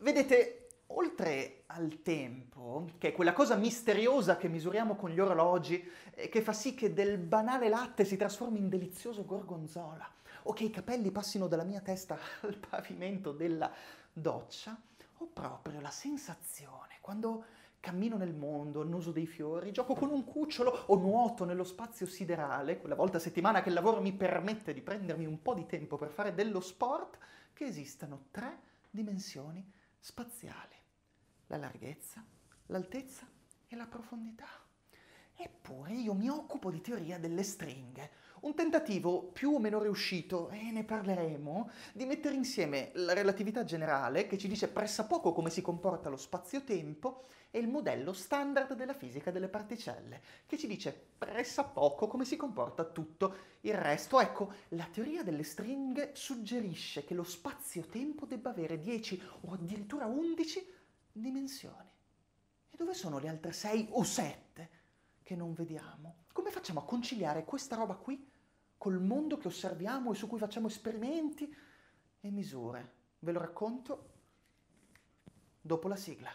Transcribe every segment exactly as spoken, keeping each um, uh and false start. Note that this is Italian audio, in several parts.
Vedete, oltre al tempo, che è quella cosa misteriosa che misuriamo con gli orologi e che fa sì che del banale latte si trasformi in delizioso gorgonzola, o che i capelli passino dalla mia testa al pavimento della doccia, ho proprio la sensazione, quando cammino nel mondo, annuso dei fiori, gioco con un cucciolo o nuoto nello spazio siderale, quella volta a settimana che il lavoro mi permette di prendermi un po' di tempo per fare dello sport, che esistano tre dimensioni spaziali: la larghezza, l'altezza e la profondità. Eppure io mi occupo di teoria delle stringhe, un tentativo più o meno riuscito, e ne parleremo, di mettere insieme la relatività generale, che ci dice pressappoco come si comporta lo spazio-tempo, e il modello standard della fisica delle particelle, che ci dice pressappoco come si comporta tutto il resto. Ecco, la teoria delle stringhe suggerisce che lo spazio-tempo debba avere dieci o addirittura undici dimensioni. E dove sono le altre sei o sette che non vediamo? Come facciamo a conciliare questa roba qui col mondo che osserviamo e su cui facciamo esperimenti e misure? Ve lo racconto dopo la sigla.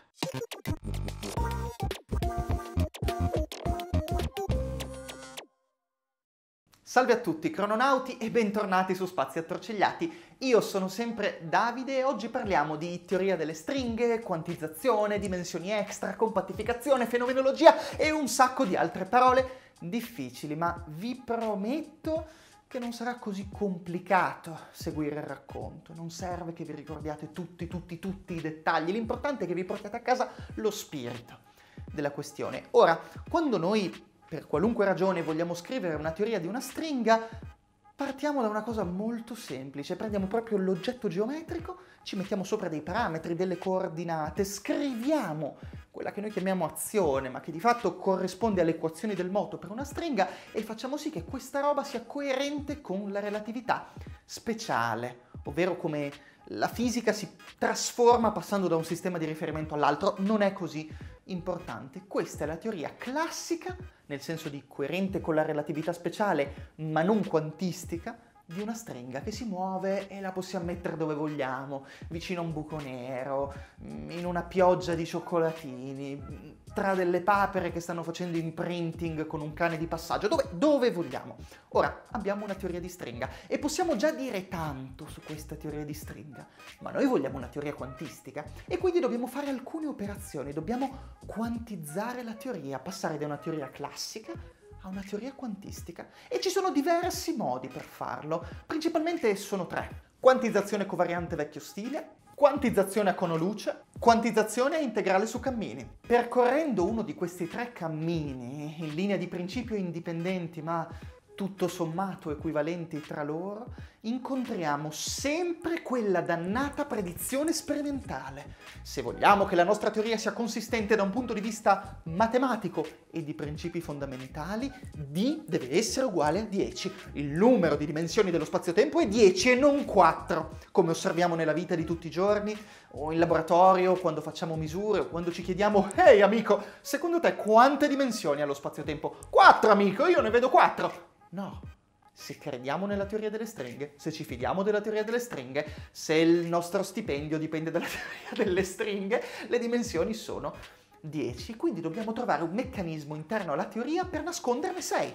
Salve a tutti crononauti e bentornati su Spazi Attorcigliati. Io sono sempre Davide e oggi parliamo di teoria delle stringhe, quantizzazione, dimensioni extra, compattificazione, fenomenologia e un sacco di altre parole difficili, ma vi prometto che non sarà così complicato seguire il racconto. Non serve che vi ricordiate tutti, tutti, tutti i dettagli, l'importante è che vi portate a casa lo spirito della questione. Ora, quando noi per qualunque ragione vogliamo scrivere una teoria di una stringa, partiamo da una cosa molto semplice. Prendiamo proprio l'oggetto geometrico, ci mettiamo sopra dei parametri, delle coordinate, scriviamo quella che noi chiamiamo azione, ma che di fatto corrisponde alle equazioni del moto per una stringa, e facciamo sì che questa roba sia coerente con la relatività speciale, ovvero come la fisica si trasforma passando da un sistema di riferimento all'altro. Non è così importante. Questa è la teoria classica, nel senso di coerente con la relatività speciale, ma non quantistica, di una stringa che si muove e la possiamo mettere dove vogliamo, vicino a un buco nero, in una pioggia di cioccolatini, tra delle papere che stanno facendo imprinting con un cane di passaggio, dove, dove vogliamo. Ora, abbiamo una teoria di stringa e possiamo già dire tanto su questa teoria di stringa, ma noi vogliamo una teoria quantistica e quindi dobbiamo fare alcune operazioni, dobbiamo quantizzare la teoria, passare da una teoria classica a una teoria quantistica, e ci sono diversi modi per farlo. Principalmente sono tre: quantizzazione covariante vecchio stile, quantizzazione a cono luce, quantizzazione a integrale su cammini. Percorrendo uno di questi tre cammini, in linea di principio indipendenti ma tutto sommato equivalenti tra loro, incontriamo sempre quella dannata predizione sperimentale. Se vogliamo che la nostra teoria sia consistente da un punto di vista matematico e di principi fondamentali, D deve essere uguale a dieci. Il numero di dimensioni dello spazio-tempo è dieci e non quattro, come osserviamo nella vita di tutti i giorni, o in laboratorio, quando facciamo misure, o quando ci chiediamo: «Ehi amico, secondo te quante dimensioni ha lo spazio-tempo?» «Quattro amico, io ne vedo quattro!» No, se crediamo nella teoria delle stringhe, se ci fidiamo della teoria delle stringhe, se il nostro stipendio dipende dalla teoria delle stringhe, le dimensioni sono dieci, quindi dobbiamo trovare un meccanismo interno alla teoria per nasconderne sei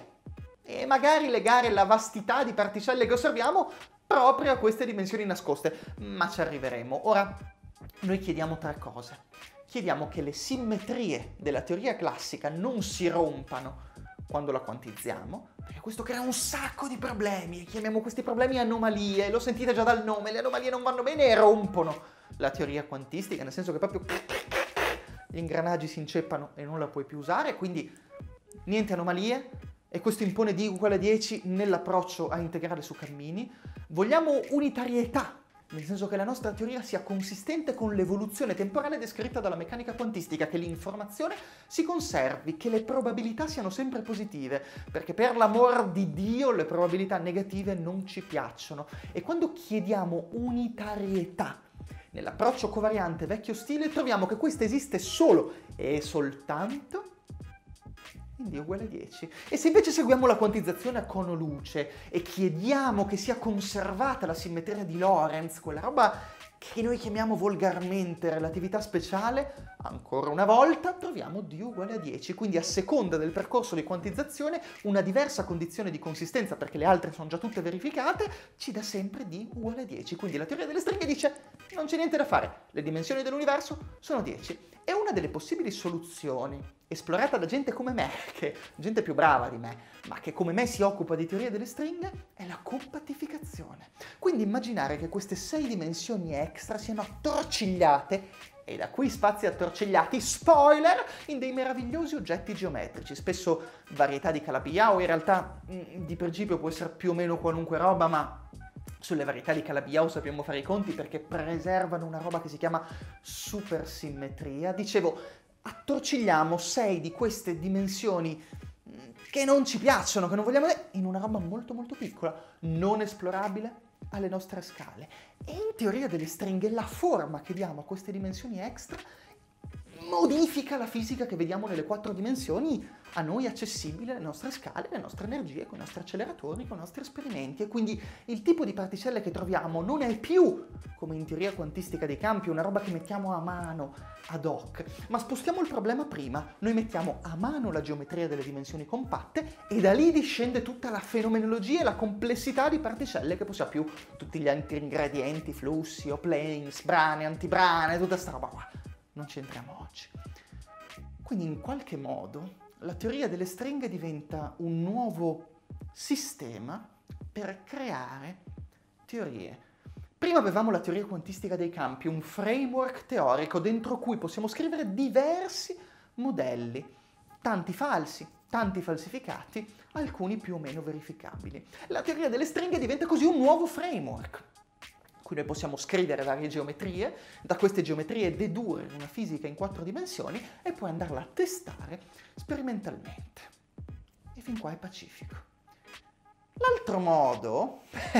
e magari legare la vastità di particelle che osserviamo proprio a queste dimensioni nascoste, ma ci arriveremo. Ora, noi chiediamo tre cose. Chiediamo che le simmetrie della teoria classica non si rompano quando la quantizziamo, perché questo crea un sacco di problemi, e chiamiamo questi problemi anomalie, lo sentite già dal nome, le anomalie non vanno bene e rompono la teoria quantistica, nel senso che proprio gli ingranaggi si inceppano e non la puoi più usare, quindi niente anomalie, e questo impone D uguale a dieci nell'approccio a integrale su cammini. Vogliamo unitarietà, nel senso che la nostra teoria sia consistente con l'evoluzione temporale descritta dalla meccanica quantistica, che l'informazione si conservi, che le probabilità siano sempre positive, perché per l'amor di Dio le probabilità negative non ci piacciono. E quando chiediamo unitarietà nell'approccio covariante vecchio stile, troviamo che questa esiste solo e soltanto in D uguale a dieci. E se invece seguiamo la quantizzazione a cono luce e chiediamo che sia conservata la simmetria di Lorentz, quella roba che noi chiamiamo volgarmente relatività speciale, ancora una volta troviamo d uguale a dieci, quindi a seconda del percorso di quantizzazione una diversa condizione di consistenza, perché le altre sono già tutte verificate, ci dà sempre d uguale a dieci. Quindi la teoria delle stringhe dice non c'è niente da fare, le dimensioni dell'universo sono dieci. E una delle possibili soluzioni, esplorata da gente come me, che gente più brava di me, ma che come me si occupa di teoria delle stringhe, è la compattificazione. Quindi immaginare che queste sei dimensioni extra siano attorcigliate, e da qui spazi attorcigliati, spoiler, in dei meravigliosi oggetti geometrici, spesso varietà di Calabi-Yau, in realtà mh, di principio può essere più o meno qualunque roba, ma sulle varietà di Calabi-Yau sappiamo fare i conti perché preservano una roba che si chiama supersimmetria. Dicevo, attorcigliamo sei di queste dimensioni che non ci piacciono, che non vogliamo vedere, in una roba molto molto piccola, non esplorabile alle nostre scale. E in teoria delle stringhe la forma che diamo a queste dimensioni extra modifica la fisica che vediamo nelle quattro dimensioni a noi accessibile, alle nostre scale, alle nostre energie, con i nostri acceleratori, con i nostri esperimenti. E quindi il tipo di particelle che troviamo non è più, come in teoria quantistica dei campi, una roba che mettiamo a mano, ad hoc, ma spostiamo il problema prima. Noi mettiamo a mano la geometria delle dimensioni compatte e da lì discende tutta la fenomenologia e la complessità di particelle che possiamo più, tutti gli altri ingredienti, flussi, o planes, brane, antibrane, tutta sta roba qua. Non ci entriamo oggi. Quindi in qualche modo la teoria delle stringhe diventa un nuovo sistema per creare teorie. Prima avevamo la teoria quantistica dei campi, un framework teorico dentro cui possiamo scrivere diversi modelli, tanti falsi, tanti falsificati, alcuni più o meno verificabili. La teoria delle stringhe diventa così un nuovo framework. Noi possiamo scrivere varie geometrie, da queste geometrie dedurre una fisica in quattro dimensioni e poi andarla a testare sperimentalmente. E fin qua è pacifico. L'altro modo,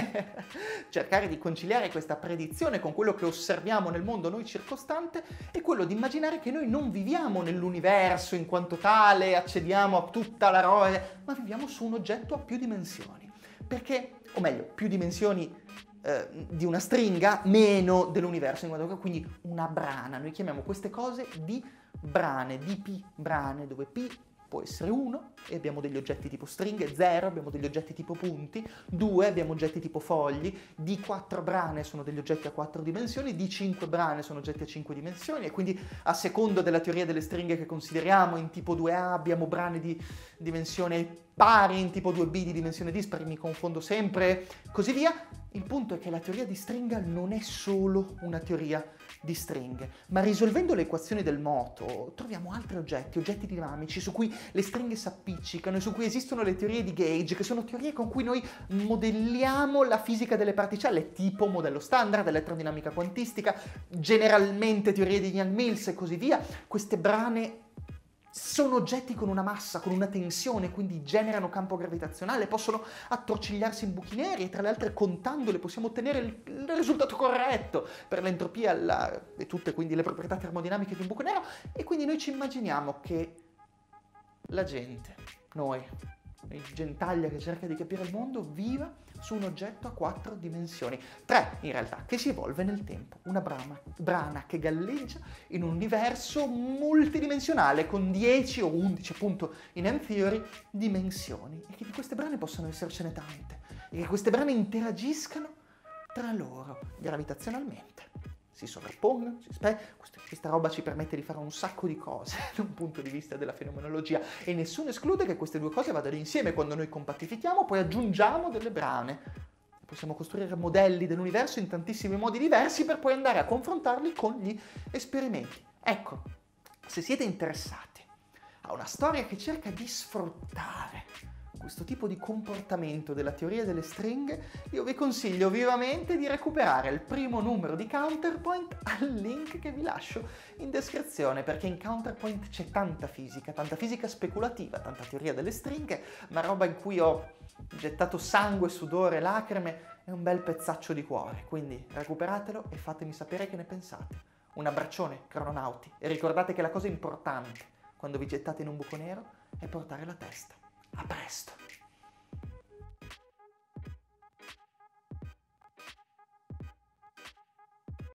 cercare di conciliare questa predizione con quello che osserviamo nel mondo noi circostante, è quello di immaginare che noi non viviamo nell'universo in quanto tale, accediamo a tutta la roba, ma viviamo su un oggetto a più dimensioni. Perché, o meglio, più dimensioni di una stringa meno dell'universo, quindi una brana. Noi chiamiamo queste cose di brane, di pi brane, dove pi può essere uno e abbiamo degli oggetti tipo stringhe, zero abbiamo degli oggetti tipo punti, due abbiamo oggetti tipo fogli, di quattro brane sono degli oggetti a quattro dimensioni, di cinque brane sono oggetti a cinque dimensioni, e quindi a secondo della teoria delle stringhe che consideriamo, in tipo due A abbiamo brane di dimensione pari, in tipo due B di dimensione dispari, mi confondo sempre, così via. Il punto è che la teoria di stringa non è solo una teoria di stringhe, ma risolvendo le equazioni del moto troviamo altri oggetti, oggetti dinamici su cui le stringhe si appiccicano e su cui esistono le teorie di gauge, che sono teorie con cui noi modelliamo la fisica delle particelle, tipo modello standard, elettrodinamica quantistica, generalmente teorie di Yang-Mills e così via. Queste brane sono oggetti con una massa, con una tensione, quindi generano campo gravitazionale, possono attorcigliarsi in buchi neri e tra le altre contandole possiamo ottenere il, il risultato corretto per l'entropia la, e tutte quindi le proprietà termodinamiche di un buco nero. E quindi noi ci immaginiamo che la gente, noi, il gentaglia che cerca di capire il mondo, viva su un oggetto a quattro dimensioni, tre in realtà, che si evolve nel tempo, una brana, brana che galleggia in un universo multidimensionale con dieci o undici appunto in M-Theory dimensioni, e che di queste brane possono essercene tante e che queste brane interagiscano tra loro gravitazionalmente, si sovrappongono, si spe- questa, questa roba ci permette di fare un sacco di cose da un punto di vista della fenomenologia, e nessuno esclude che queste due cose vadano insieme. Quando noi compattifichiamo poi aggiungiamo delle brane, possiamo costruire modelli dell'universo in tantissimi modi diversi per poi andare a confrontarli con gli esperimenti. Ecco, se siete interessati a una storia che cerca di sfruttare questo tipo di comportamento della teoria delle stringhe, io vi consiglio vivamente di recuperare il primo numero di Counterpoint al link che vi lascio in descrizione, perché in Counterpoint c'è tanta fisica, tanta fisica speculativa, tanta teoria delle stringhe, ma roba in cui ho gettato sangue, sudore, lacrime e un bel pezzaccio di cuore. Quindi recuperatelo e fatemi sapere che ne pensate. Un abbraccione, crononauti, e ricordate che la cosa importante quando vi gettate in un buco nero è portare la testa. A presto!